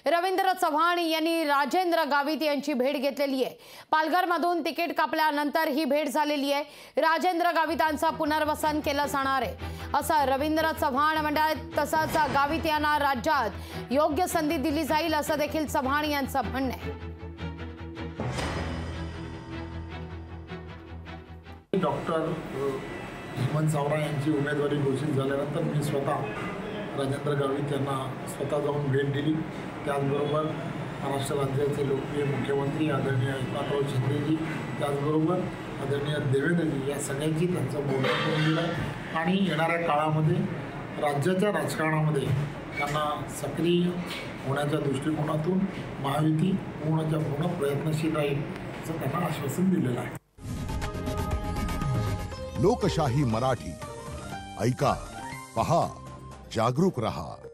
रवींद्र चव्हाण यांनी राजेंद्र गावित यांची भेट घेतलेली आहे। पालघरमधून तिकीट कापल्यानंतर ही भेट झालेली आहे। राजेंद्र गावितांचं पुनर्वसन केलं जाणार आहे असं रवींद्र चव्हाण म्हणतात। तसंच गावित यांना राज्यात योग्य संधी दिली जाईल असं देखील चव्हाण यांचं म्हणणं आहे। डॉक्टर हेमंत सावरा यांची उमेदवारी घोषित झाल्यानंतर मी स्वतः राजेंद्र गावित यांना स्वतः जाऊन भेट दिली। त्याचबरोबर महाराष्ट्र राज्याचे लोकप्रिय मुख्यमंत्री आदरणीय एकनाथराव शिंदेजी, त्याचबरोबर आदरणीय देवेंद्रजी या सगळ्यांची त्यांचं बोलणं करून दिलं आणि येणाऱ्या काळामध्ये राज्याच्या राजकारणामध्ये त्यांना सक्रिय होण्याच्या दृष्टिकोनातून महायुती पूर्णच्या पूर्ण प्रयत्नशील राहील असं त्यांना आश्वासन दिलेलं आहे। लोकशाही मराठी ऐका, पहा, जागरूक रहा।